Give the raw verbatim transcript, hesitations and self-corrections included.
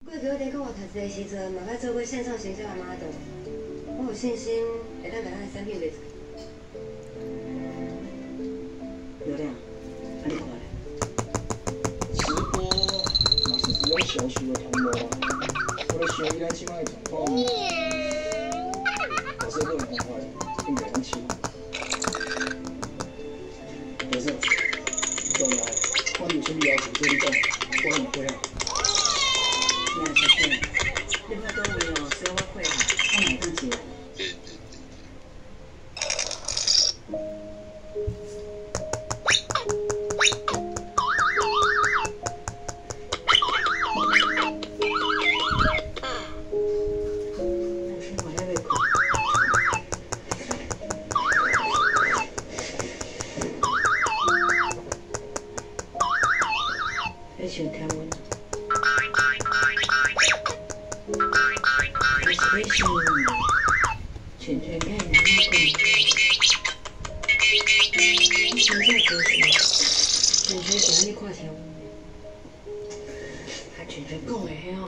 我伫我伫讲我读册的时阵，嘛捌做过线上行销的 model， 我有信心会当甲咱的产品卖出去。 流量，啊你看咧？ 直播嘛是只有小许的通路啊，我咧想以咱即摆的状况，假设个人方法应该能起。假设，再来，我有啥物要求，对你讲，我很配合。 那是对，你不多为哦，所以我配合，我马上接。要想听阮。 为什么全全看人家讲？你现在做什么？全全讲你看听，啊全全讲的迄哦。